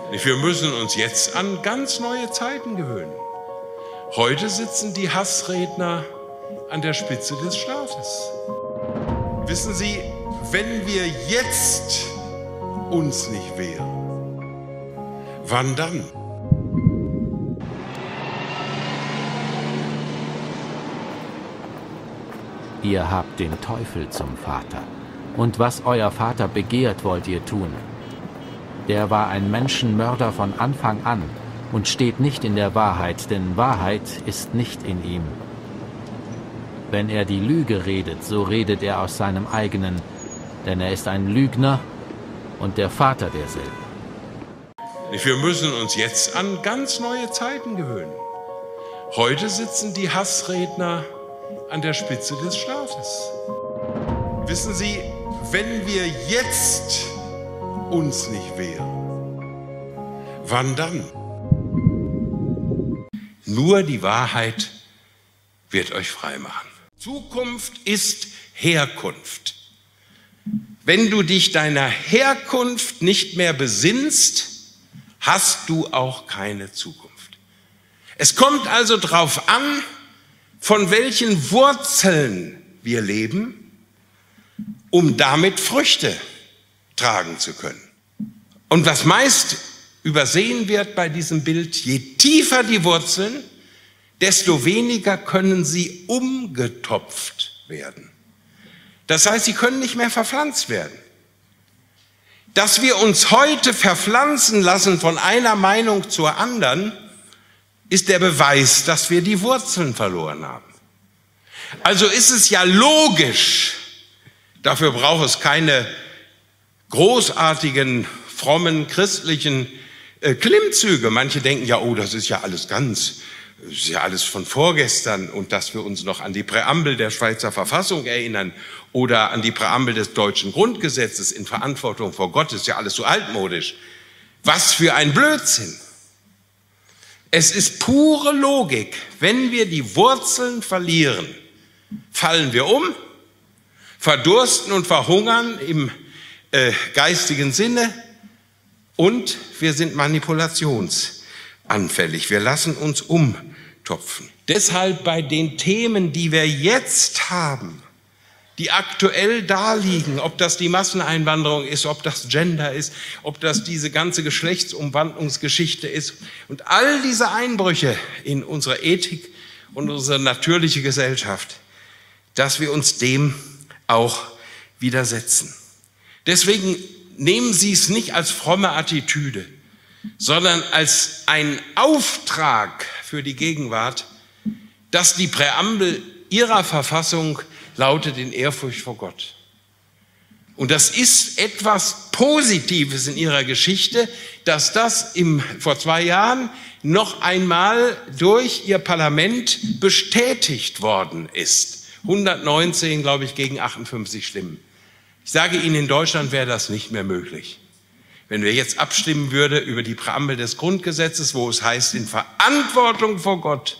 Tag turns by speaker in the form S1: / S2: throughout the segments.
S1: Wir müssen uns jetzt an ganz neue Zeiten gewöhnen. Heute sitzen die Hassredner an der Spitze des Staates. Wissen Sie, wenn wir jetzt uns nicht wehren, wann dann?
S2: Ihr habt den Teufel zum Vater. Und was euer Vater begehrt, wollt ihr tun. Der war ein Menschenmörder von Anfang an und steht nicht in der Wahrheit, denn Wahrheit ist nicht in ihm. Wenn er die Lüge redet, so redet er aus seinem eigenen, denn er ist ein Lügner und der Vater derselben.
S1: Wir müssen uns jetzt an ganz neue Zeiten gewöhnen. Heute sitzen die Hassredner an der Spitze des Staates. Wissen Sie, wenn wir jetzt uns nicht wehren, wann dann? Nur die Wahrheit wird euch frei machen. Zukunft ist Herkunft. Wenn du dich deiner Herkunft nicht mehr besinnst, hast du auch keine Zukunft. Es kommt also darauf an, von welchen Wurzeln wir leben, um damit Früchte tragen zu können. Und was meist übersehen wird bei diesem Bild, je tiefer die Wurzeln, desto weniger können sie umgetopft werden. Das heißt, sie können nicht mehr verpflanzt werden. Dass wir uns heute verpflanzen lassen von einer Meinung zur anderen, ist der Beweis, dass wir die Wurzeln verloren haben. Also ist es ja logisch, dafür braucht es keine großartigen, frommen, christlichen Klimmzüge. Manche denken ja, oh, das ist ja alles von vorgestern und dass wir uns noch an die Präambel der Schweizer Verfassung erinnern oder an die Präambel des deutschen Grundgesetzes in Verantwortung vor Gott, ist ja alles so altmodisch. Was für ein Blödsinn! Es ist pure Logik. Wenn wir die Wurzeln verlieren, fallen wir um, verdursten und verhungern im geistigen Sinne und wir sind manipulationsanfällig. Wir lassen uns umtopfen. Deshalb bei den Themen, die wir jetzt haben, die aktuell da liegen, ob das die Masseneinwanderung ist, ob das Gender ist, ob das diese ganze Geschlechtsumwandlungsgeschichte ist und all diese Einbrüche in unsere Ethik und unsere natürliche Gesellschaft, dass wir uns dem auch widersetzen. Deswegen nehmen Sie es nicht als fromme Attitüde, sondern als einen Auftrag für die Gegenwart, dass die Präambel Ihrer Verfassung lautet in Ehrfurcht vor Gott. Und das ist etwas Positives in Ihrer Geschichte, dass das vor 2 Jahren noch einmal durch Ihr Parlament bestätigt worden ist. 119, glaube ich, gegen 58 Stimmen. Ich sage Ihnen, in Deutschland wäre das nicht mehr möglich. Wenn wir jetzt abstimmen würden über die Präambel des Grundgesetzes, wo es heißt, in Verantwortung vor Gott,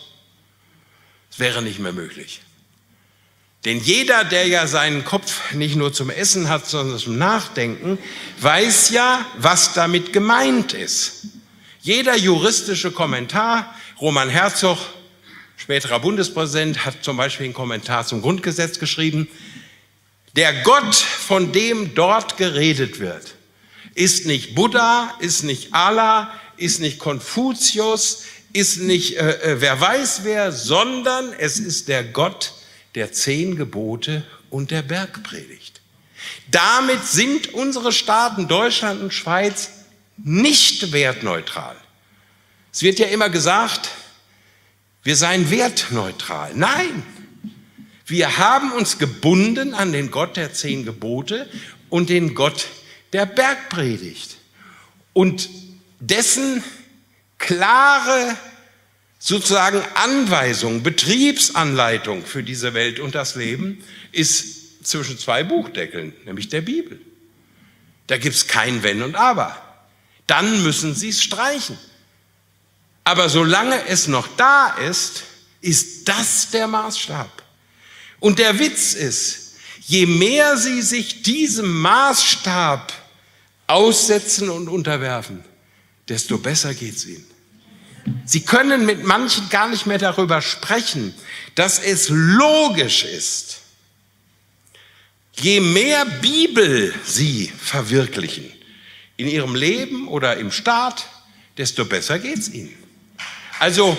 S1: das wäre nicht mehr möglich. Denn jeder, der ja seinen Kopf nicht nur zum Essen hat, sondern zum Nachdenken, weiß ja, was damit gemeint ist. Jeder juristische Kommentar, Roman Herzog, späterer Bundespräsident, hat zum Beispiel einen Kommentar zum Grundgesetz geschrieben, der Gott, von dem dort geredet wird, ist nicht Buddha, ist nicht Allah, ist nicht Konfuzius, ist nicht wer weiß wer, sondern es ist der Gott der 10 Gebote und der Bergpredigt. Damit sind unsere Staaten Deutschland und Schweiz nicht wertneutral. Es wird ja immer gesagt, wir seien wertneutral. Nein, wir haben uns gebunden an den Gott der 10 Gebote und den Gott der Bergpredigt. Und dessen klare sozusagen Anweisung, Betriebsanleitung für diese Welt und das Leben ist zwischen 2 Buchdeckeln, nämlich der Bibel. Da gibt es kein Wenn und Aber. Dann müssen Sie es streichen. Aber solange es noch da ist, ist das der Maßstab. Und der Witz ist, je mehr Sie sich diesem Maßstab aussetzen und unterwerfen, desto besser geht's ihnen. Sie können mit manchen gar nicht mehr darüber sprechen, dass es logisch ist, je mehr Bibel sie verwirklichen in ihrem Leben oder im Staat, desto besser geht's ihnen. Also,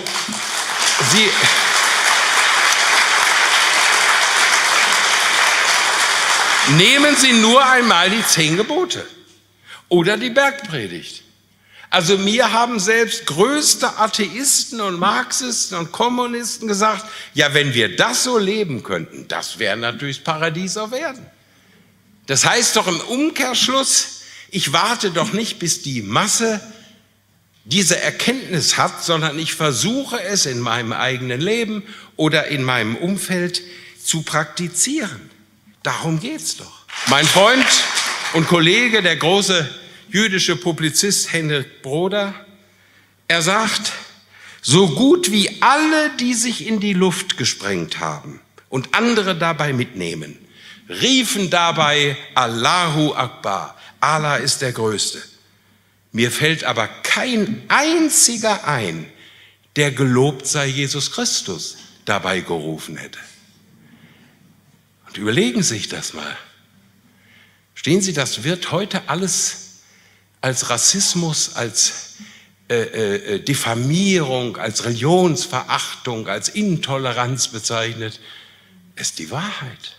S1: nehmen Sie nur einmal die 10 Gebote oder die Bergpredigt. Also mir haben selbst größte Atheisten und Marxisten und Kommunisten gesagt, ja, wenn wir das so leben könnten, das wäre natürlich das Paradies auf Erden. Das heißt doch im Umkehrschluss, ich warte doch nicht, bis die Masse diese Erkenntnis hat, sondern ich versuche es in meinem eigenen Leben oder in meinem Umfeld zu praktizieren. Darum geht's doch. Mein Freund und Kollege, der große jüdische Publizist Henrik Broder, er sagt, so gut wie alle, die sich in die Luft gesprengt haben und andere dabei mitnehmen, riefen dabei Allahu Akbar, Allah ist der Größte. Mir fällt aber kein einziger ein, der gelobt sei Jesus Christus dabei gerufen hätte. Und überlegen Sie sich das mal. Verstehen Sie, das wird heute alles als Rassismus, als Diffamierung, als Religionsverachtung, als Intoleranz bezeichnet. Es ist die Wahrheit.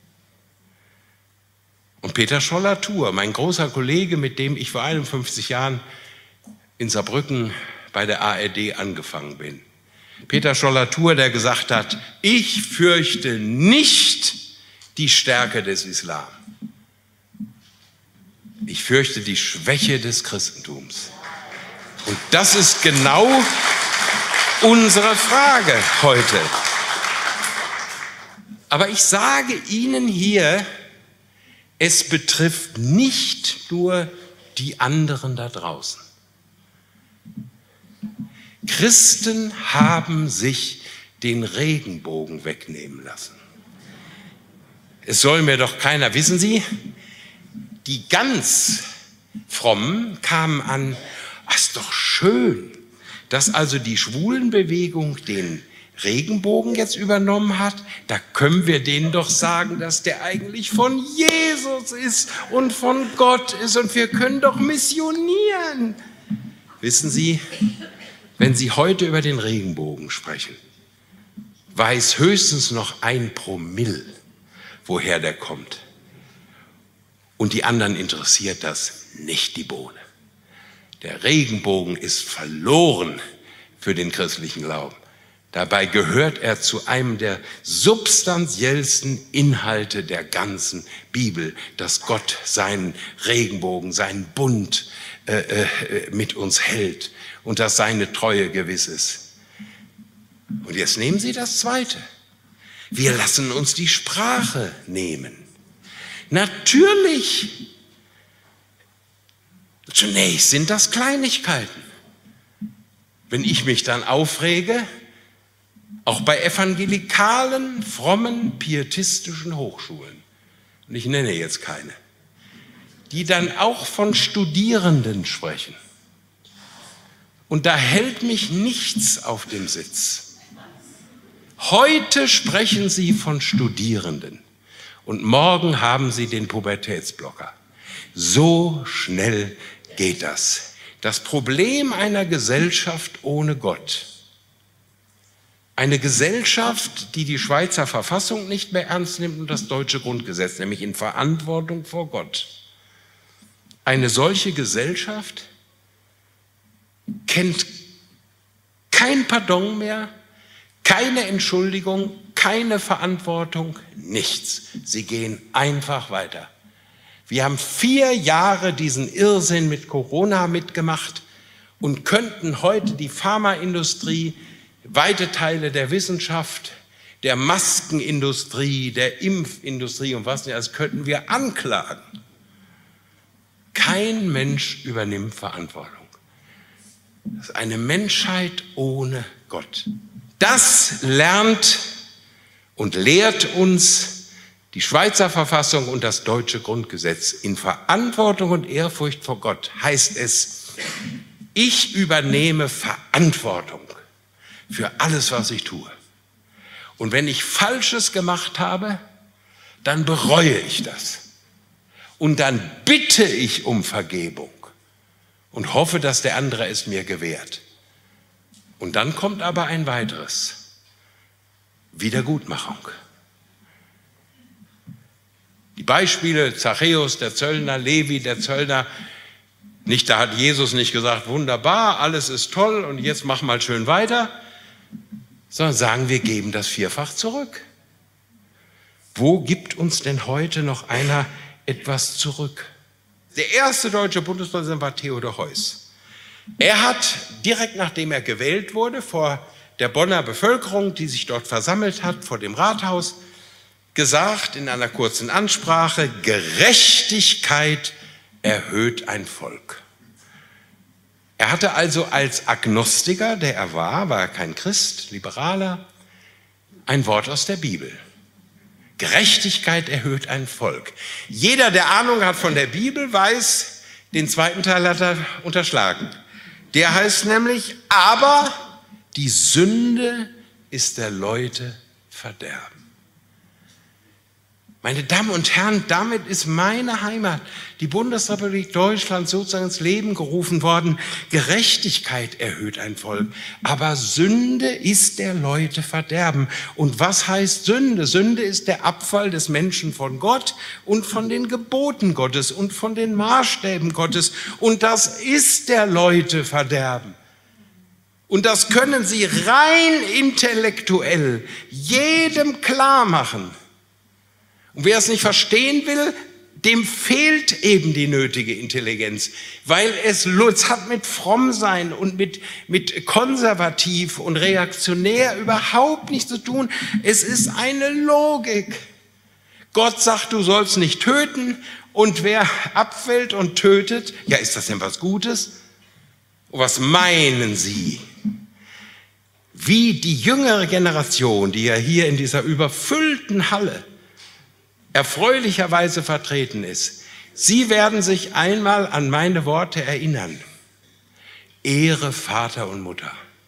S1: Und Peter Scholler-Thur, mein großer Kollege, mit dem ich vor 51 Jahren in Saarbrücken bei der ARD angefangen bin. Peter Scholler-Thur, der gesagt hat, ich fürchte nicht die Stärke des Islam. Ich fürchte die Schwäche des Christentums. Und das ist genau unsere Frage heute. Aber ich sage Ihnen hier, es betrifft nicht nur die anderen da draußen. Christen haben sich den Regenbogen wegnehmen lassen. Es soll mir doch keiner, wissen Sie, die ganz Frommen kamen an, ist doch schön, dass also die Schwulenbewegung den Regenbogen jetzt übernommen hat. Da können wir denen doch sagen, dass der eigentlich von Jesus ist und von Gott ist und wir können doch missionieren. Wissen Sie, wenn Sie heute über den Regenbogen sprechen, weiß höchstens noch 1 Promille, woher der kommt. Und die anderen interessiert das nicht die Bohne. Der Regenbogen ist verloren für den christlichen Glauben. Dabei gehört er zu einem der substanziellsten Inhalte der ganzen Bibel, dass Gott seinen Regenbogen, seinen Bund mit uns hält und dass seine Treue gewiss ist. Und jetzt nehmen Sie das Zweite. Wir lassen uns die Sprache nehmen. Natürlich, zunächst sind das Kleinigkeiten. Wenn ich mich dann aufrege, auch bei evangelikalen, frommen, pietistischen Hochschulen, und ich nenne jetzt keine, die dann auch von Studierenden sprechen. Und da hält mich nichts auf dem Sitz. Heute sprechen Sie von Studierenden und morgen haben Sie den Pubertätsblocker. So schnell geht das. Das Problem einer Gesellschaft ohne Gott, eine Gesellschaft, die die Schweizer Verfassung nicht mehr ernst nimmt und das deutsche Grundgesetz, nämlich in Verantwortung vor Gott. Eine solche Gesellschaft kennt kein Pardon mehr, keine Entschuldigung, keine Verantwortung, nichts. Sie gehen einfach weiter. Wir haben 4 Jahre diesen Irrsinn mit Corona mitgemacht und könnten heute die Pharmaindustrie, weite Teile der Wissenschaft, der Maskenindustrie, der Impfindustrie und was nicht, das könnten wir anklagen. Kein Mensch übernimmt Verantwortung. Das ist eine Menschheit ohne Gott. Das lernt und lehrt uns die Schweizer Verfassung und das deutsche Grundgesetz. In Verantwortung und Ehrfurcht vor Gott heißt es, Ich übernehme Verantwortung für alles, was ich tue. Und wenn ich Falsches gemacht habe, dann bereue ich das. Und dann bitte ich um Vergebung und hoffe, dass der andere es mir gewährt. Und dann kommt aber ein weiteres: Wiedergutmachung. Die Beispiele: Zachäus, der Zöllner, Levi, der Zöllner. Nicht, da hat Jesus nicht gesagt, wunderbar, alles ist toll und jetzt mach mal schön weiter, sondern sagen, wir geben das vierfach zurück. Wo gibt uns denn heute noch einer etwas zurück? Der erste deutsche Bundespräsident war Theodor Heuss. Er hat direkt nachdem er gewählt wurde, vor der Bonner Bevölkerung, die sich dort versammelt hat, vor dem Rathaus, gesagt in einer kurzen Ansprache: Gerechtigkeit erhöht ein Volk. Er hatte also als Agnostiker, der er war er kein Christ, Liberaler, ein Wort aus der Bibel. Gerechtigkeit erhöht ein Volk. Jeder, der Ahnung hat von der Bibel, weiß, den zweiten Teil hat er unterschlagen. Der heißt nämlich: aber die Sünde ist der Leute Verderben. Meine Damen und Herren, damit ist meine Heimat, die Bundesrepublik Deutschland, sozusagen ins Leben gerufen worden. Gerechtigkeit erhöht ein Volk, aber Sünde ist der Leute Verderben. Und was heißt Sünde? Sünde ist der Abfall des Menschen von Gott und von den Geboten Gottes und von den Maßstäben Gottes. Und das ist der Leute Verderben. Und das können Sie rein intellektuell jedem klar machen. Und wer es nicht verstehen will, dem fehlt eben die nötige Intelligenz, weil es hat mit Frommsein und mit konservativ und reaktionär überhaupt nichts zu tun. Es ist eine Logik. Gott sagt, du sollst nicht töten, und wer abfällt und tötet, ja, ist das denn was Gutes? Und was meinen Sie? Wie die jüngere Generation, die ja hier in dieser überfüllten Halle erfreulicherweise vertreten ist, Sie werden sich einmal an meine Worte erinnern: Ehre Vater und Mutter.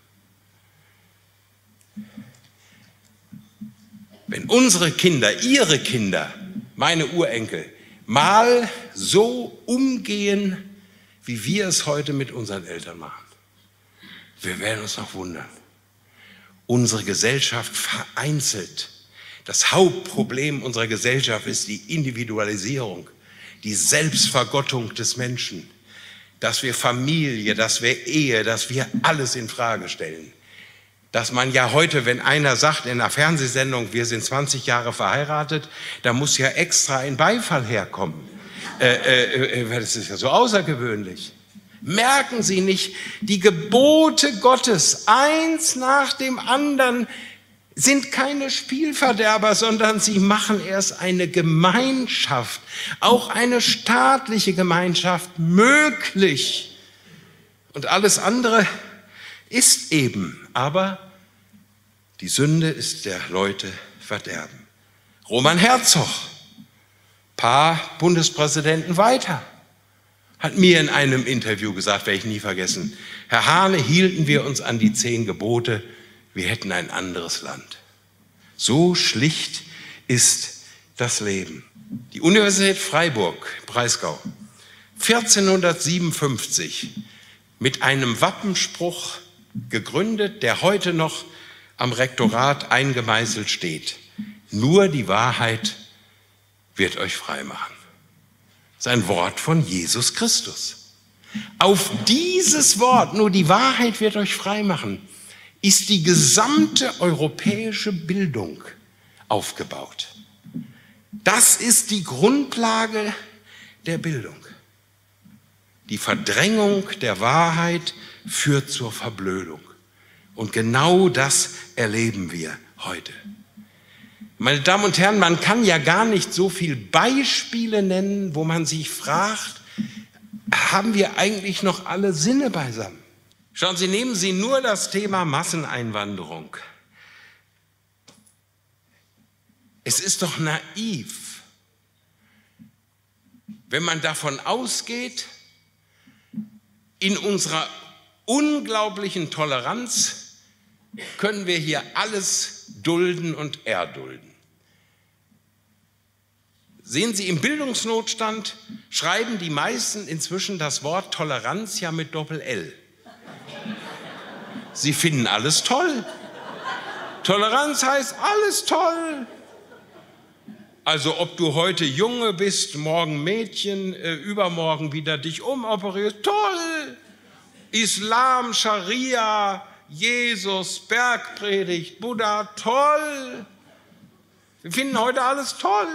S1: Wenn unsere Kinder, Ihre Kinder, meine Urenkel, mal so umgehen, wie wir es heute mit unseren Eltern machen, wir werden uns noch wundern. Unsere Gesellschaft vereinzelt. Das Hauptproblem unserer Gesellschaft ist die Individualisierung, die Selbstvergottung des Menschen, dass wir Familie, dass wir Ehe, dass wir alles in Frage stellen. Dass man ja heute, wenn einer sagt in einer Fernsehsendung, wir sind 20 Jahre verheiratet, da muss ja extra ein Beifall herkommen. Das ist ja so außergewöhnlich. Merken Sie nicht, die Gebote Gottes, eins nach dem anderen, sind keine Spielverderber, sondern sie machen erst eine Gemeinschaft, auch eine staatliche Gemeinschaft möglich. Und alles andere ist eben, aber die Sünde ist der Leute Verderben. Roman Herzog, paar Bundespräsidenten weiter, hat mir in einem Interview gesagt, werde ich nie vergessen: Herr Hahne, hielten wir uns an die 10 Gebote, wir hätten ein anderes Land. So schlicht ist das Leben. Die Universität Freiburg, Breisgau, 1457 mit einem Wappenspruch gegründet, der heute noch am Rektorat eingemeißelt steht: Nur die Wahrheit wird euch frei machen. Das ist ein Wort von Jesus Christus. Auf dieses Wort, nur die Wahrheit wird euch frei machen, ist die gesamte europäische Bildung aufgebaut. Das ist die Grundlage der Bildung. Die Verdrängung der Wahrheit führt zur Verblödung. Und genau das erleben wir heute. Meine Damen und Herren, man kann ja gar nicht so viele Beispiele nennen, wo man sich fragt, haben wir eigentlich noch alle Sinne beisammen? Schauen Sie, nehmen Sie nur das Thema Masseneinwanderung. Es ist doch naiv, wenn man davon ausgeht, in unserer unglaublichen Toleranz können wir hier alles dulden und erdulden. Sehen Sie, im Bildungsnotstand schreiben die meisten inzwischen das Wort Toleranz ja mit Doppel-L. Sie finden alles toll. Toleranz heißt alles toll. Also ob du heute Junge bist, morgen Mädchen, übermorgen wieder dich umoperierst, toll. Islam, Scharia, Jesus, Bergpredigt, Buddha, toll. Wir finden heute alles toll.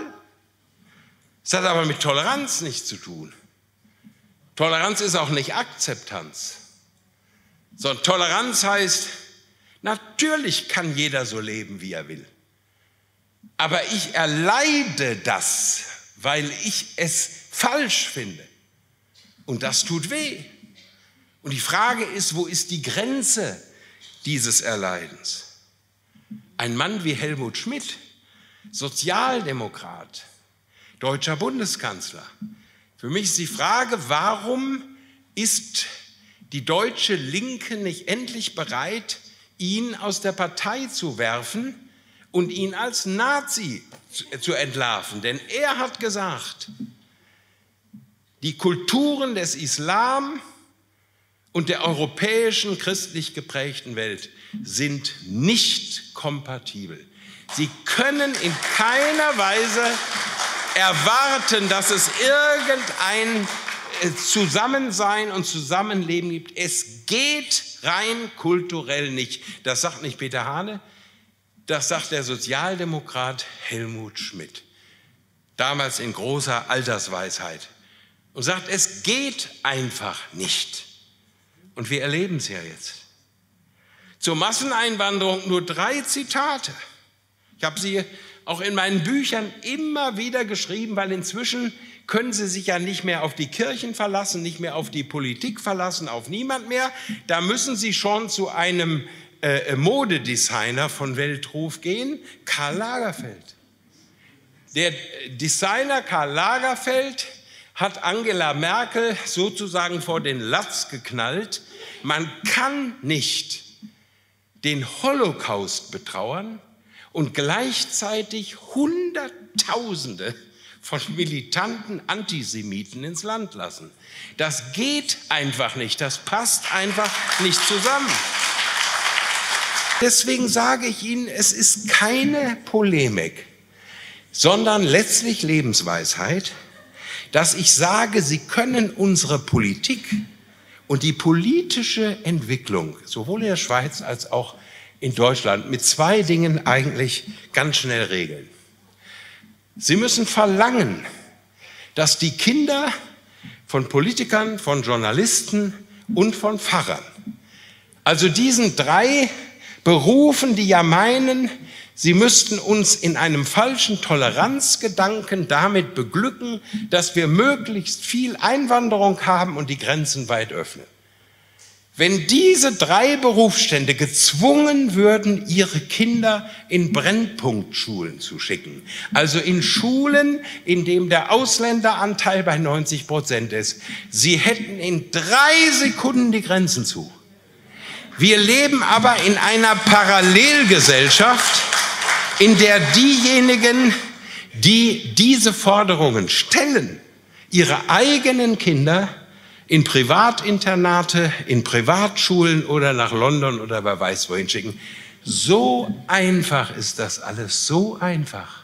S1: Es hat aber mit Toleranz nichts zu tun. Toleranz ist auch nicht Akzeptanz, sondern Toleranz heißt, natürlich kann jeder so leben, wie er will. Aber ich erleide das, weil ich es falsch finde. Und das tut weh. Und die Frage ist, wo ist die Grenze dieses Erleidens? Ein Mann wie Helmut Schmidt, Sozialdemokrat, deutscher Bundeskanzler. Für mich ist die Frage, warum ist die deutsche Linke nicht endlich bereit, ihn aus der Partei zu werfen und ihn als Nazi zu entlarven? Denn er hat gesagt, die Kulturen des Islam und der europäischen christlich geprägten Welt sind nicht kompatibel. Sie können in keiner Weise erwarten, dass es irgendein Zusammensein und Zusammenleben gibt. Es geht rein kulturell nicht. Das sagt nicht Peter Hane, das sagt der Sozialdemokrat Helmut Schmidt, damals in großer Altersweisheit, und sagt, es geht einfach nicht. Und wir erleben es ja jetzt. Zur Masseneinwanderung nur 3 Zitate. Ich habe sie auch in meinen Büchern immer wieder geschrieben, weil inzwischen können Sie sich ja nicht mehr auf die Kirchen verlassen, nicht mehr auf die Politik verlassen, auf niemand mehr. Da müssen Sie schon zu einem Modedesigner von Weltruf gehen, Karl Lagerfeld. Der Designer Karl Lagerfeld hat Angela Merkel sozusagen vor den Latz geknallt. Man kann nicht den Holocaust betrauern und gleichzeitig Hunderttausende von militanten Antisemiten ins Land lassen. Das geht einfach nicht, das passt einfach nicht zusammen. Deswegen sage ich Ihnen, es ist keine Polemik, sondern letztlich Lebensweisheit, dass ich sage, Sie können unsere Politik und die politische Entwicklung, sowohl in der Schweiz als auch in Deutschland, mit 2 Dingen eigentlich ganz schnell regeln. Sie müssen verlangen, dass die Kinder von Politikern, von Journalisten und von Pfarrern, also diesen 3 Berufen, die ja meinen, sie müssten uns in einem falschen Toleranzgedanken damit beglücken, dass wir möglichst viel Einwanderung haben und die Grenzen weit öffnen. Wenn diese 3 Berufsstände gezwungen würden, ihre Kinder in Brennpunktschulen zu schicken, also in Schulen, in denen der Ausländeranteil bei 90% ist, sie hätten in 3 Sekunden die Grenzen zu. Wir leben aber in einer Parallelgesellschaft, in der diejenigen, die diese Forderungen stellen, ihre eigenen Kinder in Privatinternate, in Privatschulen oder nach London oder wer weiß wohin schicken. So einfach ist das alles, so einfach.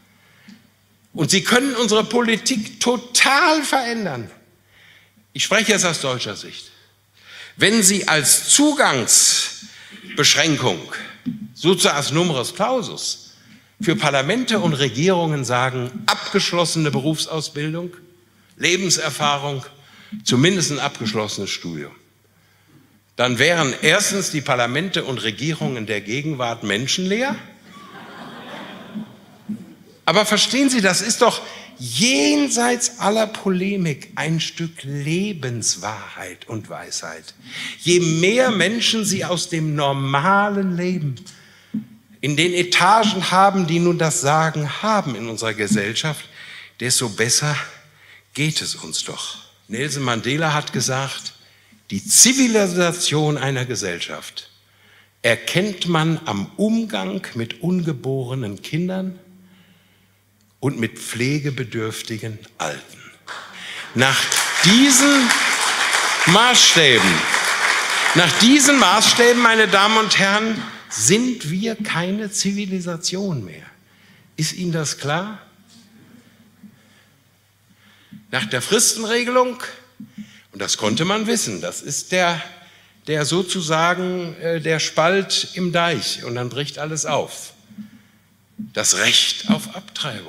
S1: Und sie können unsere Politik total verändern. Ich spreche jetzt aus deutscher Sicht. Wenn Sie als Zugangsbeschränkung, sozusagen als Numerus Clausus, für Parlamente und Regierungen sagen, abgeschlossene Berufsausbildung, Lebenserfahrung, zumindest ein abgeschlossenes Studium, dann wären erstens die Parlamente und Regierungen der Gegenwart menschenleer. Aber verstehen Sie, das ist doch jenseits aller Polemik ein Stück Lebenswahrheit und Weisheit. Je mehr Menschen Sie aus dem normalen Leben in den Etagen haben, die nun das Sagen haben in unserer Gesellschaft, desto besser geht es uns doch. Nelson Mandela hat gesagt, Die Zivilisation einer Gesellschaft erkennt man am Umgang mit ungeborenen Kindern und mit pflegebedürftigen Alten. Nach diesen Maßstäben, meine Damen und Herren, sind wir keine Zivilisation mehr. Ist Ihnen das klar? Nach der Fristenregelung, und das konnte man wissen, das ist der sozusagen der Spalt im Deich, und dann bricht alles auf. Das Recht auf Abtreibung.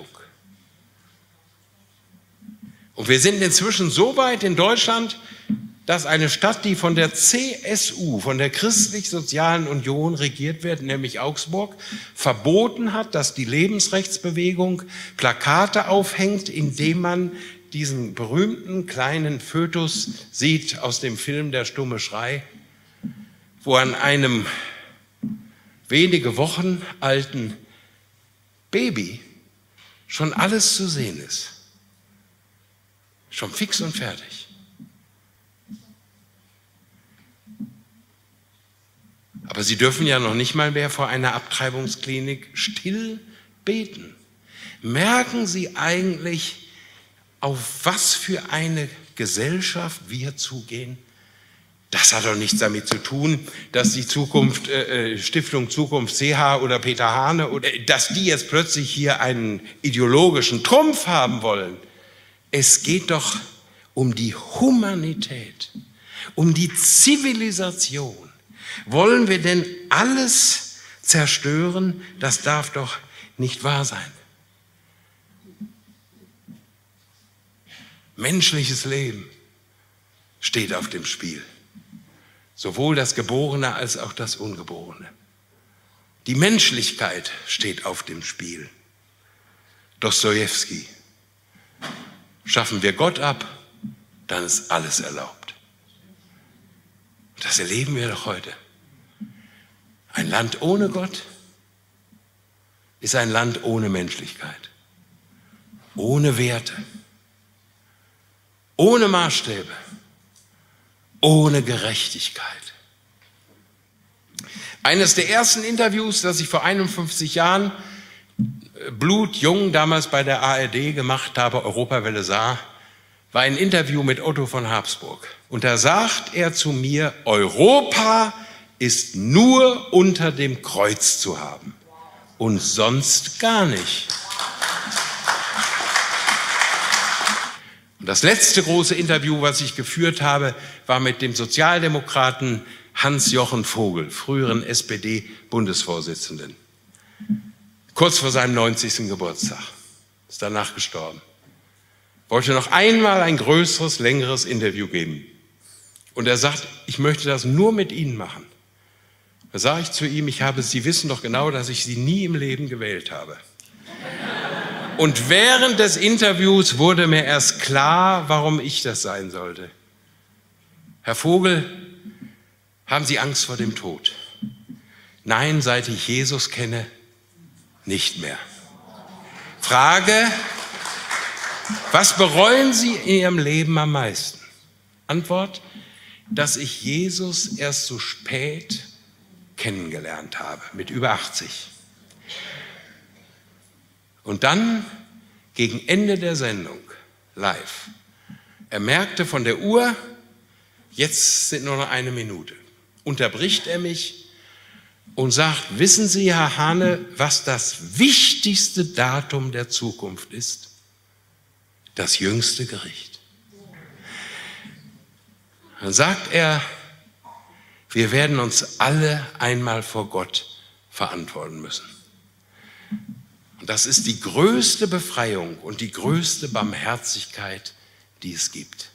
S1: Und wir sind inzwischen so weit in Deutschland, dass eine Stadt, die von der CSU, von der Christlich-Sozialen Union regiert wird, nämlich Augsburg, verboten hat, dass die Lebensrechtsbewegung Plakate aufhängt, indem man diesen berühmten kleinen Fötus sieht aus dem Film Der stumme Schrei, wo an einem wenige Wochen alten Baby schon alles zu sehen ist. Schon fix und fertig. Aber Sie dürfen ja noch nicht mal mehr vor einer Abtreibungsklinik still beten. Merken Sie eigentlich, auf was für eine Gesellschaft wir zugehen? Das hat doch nichts damit zu tun, dass die Stiftung Zukunft CH oder Peter Hane, oder dass die jetzt plötzlich hier einen ideologischen Trumpf haben wollen. Es geht doch um die Humanität, um die Zivilisation. Wollen wir denn alles zerstören? Das darf doch nicht wahr sein. Menschliches Leben steht auf dem Spiel. Sowohl das Geborene als auch das Ungeborene. Die Menschlichkeit steht auf dem Spiel. Dostojewski. Schaffen wir Gott ab, dann ist alles erlaubt. Und das erleben wir doch heute. Ein Land ohne Gott ist ein Land ohne Menschlichkeit, ohne Werte, ohne Maßstäbe, ohne Gerechtigkeit. Eines der ersten Interviews, das ich vor 51 Jahren blutjung damals bei der ARD gemacht habe, Europawelle sah, war ein Interview mit Otto von Habsburg. Und da sagt er zu mir, Europa ist nur unter dem Kreuz zu haben und sonst gar nicht. Und das letzte große Interview, was ich geführt habe, war mit dem Sozialdemokraten Hans-Jochen Vogel, früheren SPD-Bundesvorsitzenden. Kurz vor seinem 90. Geburtstag. Ist danach gestorben. Wollte noch einmal ein größeres, längeres Interview geben. Und er sagt, ich möchte das nur mit Ihnen machen. Da sage ich zu ihm, Sie wissen doch genau, dass ich Sie nie im Leben gewählt habe. Und während des Interviews wurde mir erst klar, warum ich das sein sollte. Herr Vogel, haben Sie Angst vor dem Tod? Nein, seit ich Jesus kenne, nicht mehr. Frage, was bereuen Sie in Ihrem Leben am meisten? Antwort, dass ich Jesus erst so spät kennengelernt habe, mit über 80. Und dann, gegen Ende der Sendung, live, er merkte von der Uhr, jetzt sind nur noch 1 Minute, unterbricht er mich und sagt, wissen Sie, Herr Hane, was das wichtigste Datum der Zukunft ist? Das jüngste Gericht. Dann sagt er, wir werden uns alle einmal vor Gott verantworten müssen. Und das ist die größte Befreiung und die größte Barmherzigkeit, die es gibt.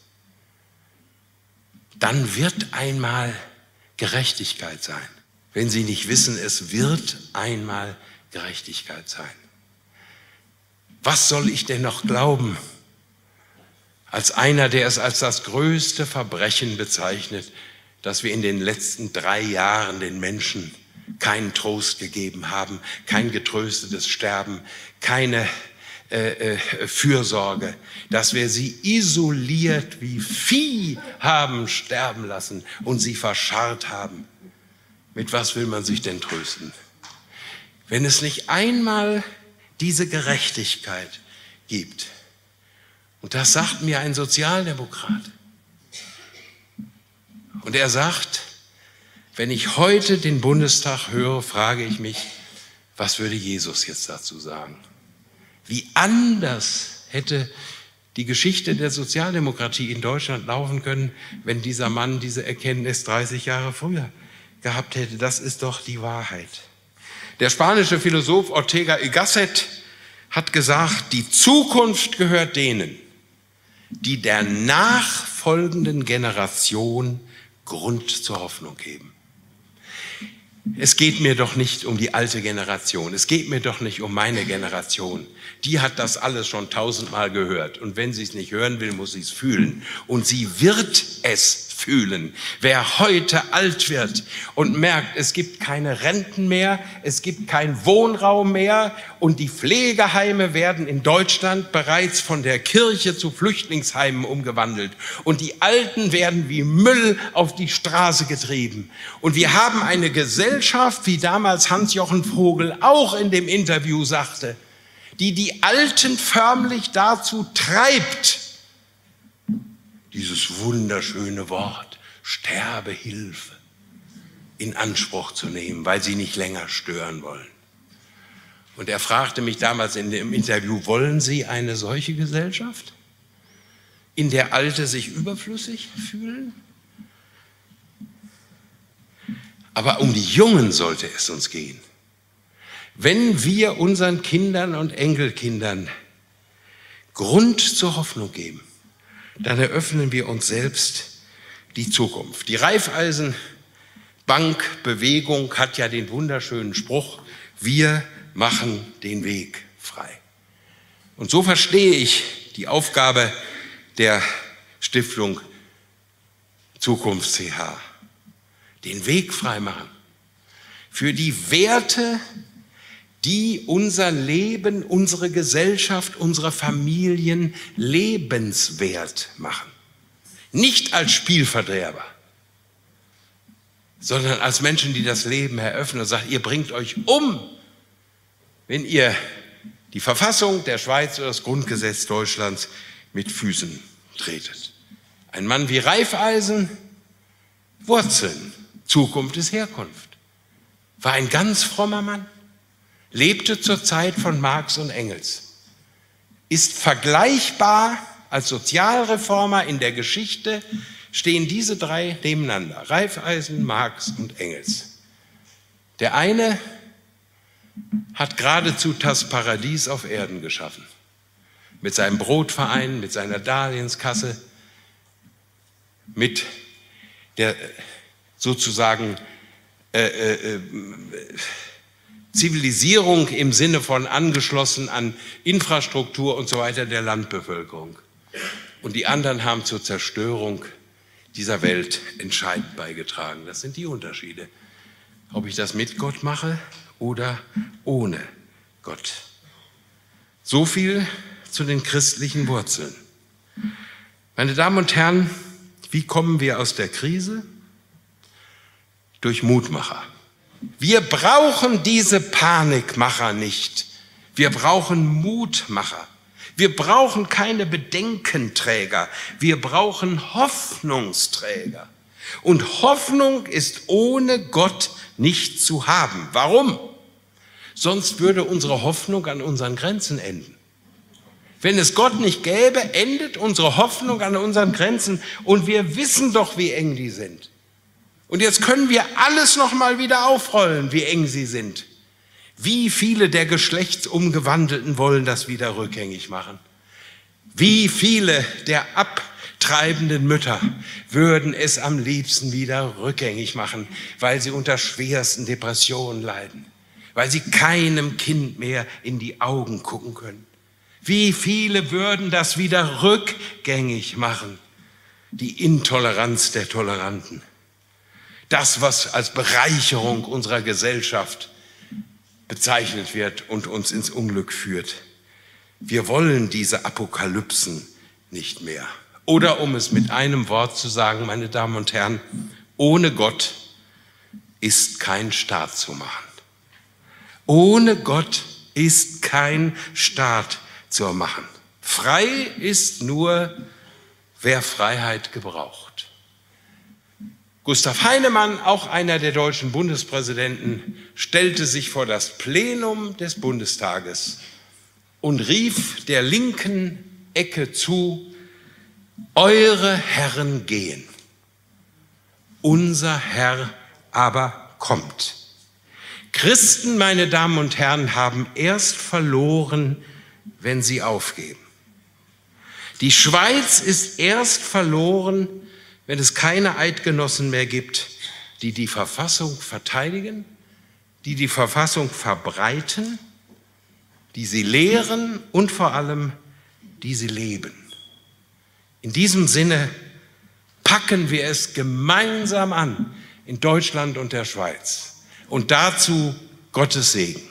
S1: Dann wird einmal Gerechtigkeit sein. Wenn Sie nicht wissen, es wird einmal Gerechtigkeit sein. Was soll ich denn noch glauben? Als einer, der es als das größte Verbrechen bezeichnet, dass wir in den letzten 3 Jahren den Menschen keinen Trost gegeben haben, kein getröstetes Sterben, keine Fürsorge, dass wir sie isoliert wie Vieh haben sterben lassen und sie verscharrt haben. Mit was will man sich denn trösten? Wenn es nicht einmal diese Gerechtigkeit gibt, und das sagt mir ein Sozialdemokrat, und er sagt, wenn ich heute den Bundestag höre, frage ich mich, was würde Jesus jetzt dazu sagen? Wie anders hätte die Geschichte der Sozialdemokratie in Deutschland laufen können, wenn dieser Mann diese Erkenntnis 30 Jahre früher gehabt hätte. Das ist doch die Wahrheit. Der spanische Philosoph Ortega y Gasset hat gesagt, die Zukunft gehört denen, die der nachfolgenden Generation Grund zur Hoffnung geben. Es geht mir doch nicht um die alte Generation, es geht mir doch nicht um meine Generation. Die hat das alles schon 1000-mal gehört. Und wenn sie es nicht hören will, muss sie es fühlen. Und sie wird es fühlen. Wer heute alt wird und merkt, es gibt keine Renten mehr, es gibt keinen Wohnraum mehr und die Pflegeheime werden in Deutschland bereits von der Kirche zu Flüchtlingsheimen umgewandelt und die Alten werden wie Müll auf die Straße getrieben. Und wir haben eine Gesellschaft, wie damals Hans-Jochen Vogel auch in dem Interview sagte, die Alten förmlich dazu treibt, dieses wunderschöne Wort Sterbehilfe in Anspruch zu nehmen, weil sie nicht länger stören wollen. Und er fragte mich damals in dem Interview, wollen Sie eine solche Gesellschaft, in der Alte sich überflüssig fühlen? Aber um die Jungen sollte es uns gehen. Wenn wir unseren Kindern und Enkelkindern Grund zur Hoffnung geben, dann eröffnen wir uns selbst die Zukunft. Die Raiffeisenbankbewegung hat ja den wunderschönen Spruch, wir machen den Weg frei. Und so verstehe ich die Aufgabe der Stiftung Zukunft CH. Den Weg frei machen für die Werte, die unser Leben, unsere Gesellschaft, unsere Familien lebenswert machen. Nicht als Spielverderber, sondern als Menschen, die das Leben eröffnen und sagen, ihr bringt euch um, wenn ihr die Verfassung der Schweiz oder das Grundgesetz Deutschlands mit Füßen tretet. Ein Mann wie Raiffeisen, Wurzeln, Zukunft ist Herkunft, war ein ganz frommer Mann. Lebte zur Zeit von Marx und Engels, ist vergleichbar als Sozialreformer in der Geschichte, stehen diese drei nebeneinander, Raiffeisen, Marx und Engels. Der eine hat geradezu das Paradies auf Erden geschaffen, mit seinem Brotverein, mit seiner Darlehenskasse, mit der sozusagen Zivilisierung im Sinne von angeschlossen an Infrastruktur und so weiter der Landbevölkerung. Und die anderen haben zur Zerstörung dieser Welt entscheidend beigetragen. Das sind die Unterschiede. Ob ich das mit Gott mache oder ohne Gott. So viel zu den christlichen Wurzeln. Meine Damen und Herren, wie kommen wir aus der Krise? Durch Mutmacher. Wir brauchen diese Panikmacher nicht. Wir brauchen Mutmacher. Wir brauchen keine Bedenkenträger. Wir brauchen Hoffnungsträger. Und Hoffnung ist ohne Gott nicht zu haben. Warum? Sonst würde unsere Hoffnung an unseren Grenzen enden. Wenn es Gott nicht gäbe, endet unsere Hoffnung an unseren Grenzen. Und wir wissen doch, wie eng die sind. Und jetzt können wir alles noch mal wieder aufrollen, wie eng sie sind. Wie viele der Geschlechtsumgewandelten wollen das wieder rückgängig machen? Wie viele der abtreibenden Mütter würden es am liebsten wieder rückgängig machen, weil sie unter schwersten Depressionen leiden, weil sie keinem Kind mehr in die Augen gucken können? Wie viele würden das wieder rückgängig machen? Die Intoleranz der Toleranten. Das, was als Bereicherung unserer Gesellschaft bezeichnet wird und uns ins Unglück führt. Wir wollen diese Apokalypsen nicht mehr. Oder um es mit einem Wort zu sagen, meine Damen und Herren, ohne Gott ist kein Staat zu machen. Ohne Gott ist kein Staat zu machen. Frei ist nur, wer Freiheit gebraucht. Gustav Heinemann, auch einer der deutschen Bundespräsidenten, stellte sich vor das Plenum des Bundestages und rief der linken Ecke zu: Eure Herren gehen, unser Herr aber kommt. Christen, meine Damen und Herren, haben erst verloren, wenn sie aufgeben. Die Schweiz ist erst verloren, wenn es keine Eidgenossen mehr gibt, die die Verfassung verteidigen, die die Verfassung verbreiten, die sie lehren und vor allem, die sie leben. In diesem Sinne packen wir es gemeinsam an in Deutschland und der Schweiz. Und dazu Gottes Segen.